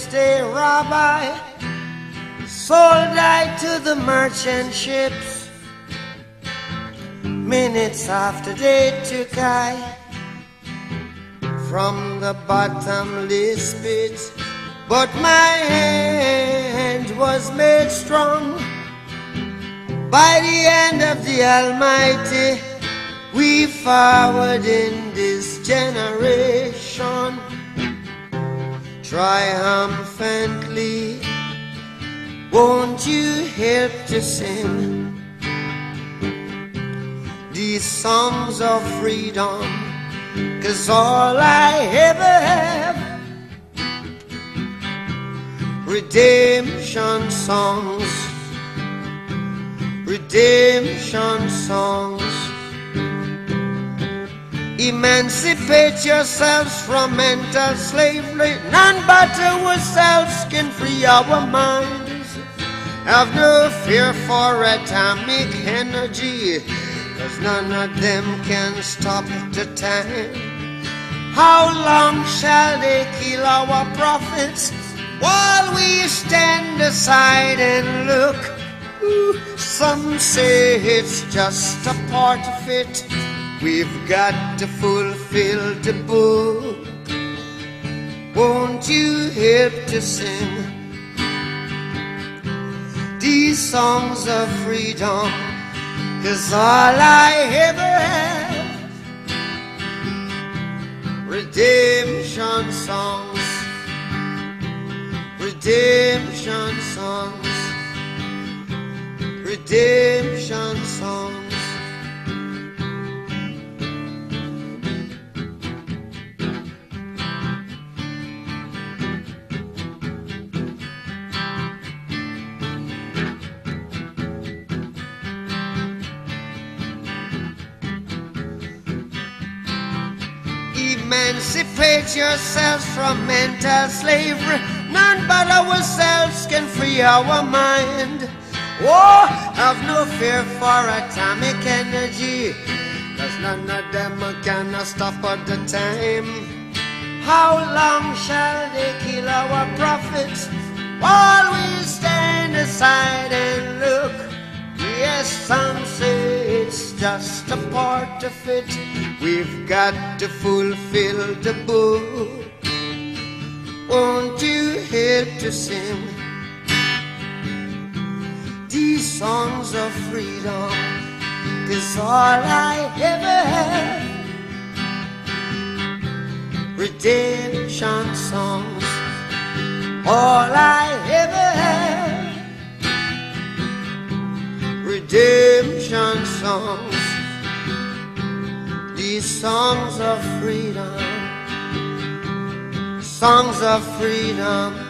next day Rabbi sold I to the merchant ships. Minutes after they took I from the bottomless pit, but my hand was made strong by the hand of the Almighty. We forward in this generation triumphantly. Won't you help to sing these songs of freedom? 'Cause all I ever have, redemption songs, redemption songs. Emancipate yourselves from mental slavery. None but ourselves can free our minds. Have no fear for atomic energy, 'cause none of them can stop the time. How long shall they kill our prophets while we stand aside and look? Some say it's just a part of it. We've got to fulfill the book. Won't you help to sing these songs of freedom? 'Cause all I ever have, redemption songs, redemption songs, redemption songs. Emancipate yourselves from mental slavery. None but ourselves can free our mind. Oh, have no fear for atomic energy, 'cause none of them can stop at the time. How long shall they kill our prophets while we stand aside and look? Yes, some say it's just a part of it. We've got to fulfill the book. Won't you help to sing these songs of freedom? 'Cause all I ever have, redemption songs. All I ever have, redemption songs. These songs of freedom, songs of freedom.